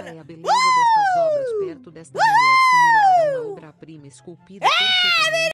é a beleza destas obras perto desta mulher similar a uma obra-prima esculpida perfeitamente.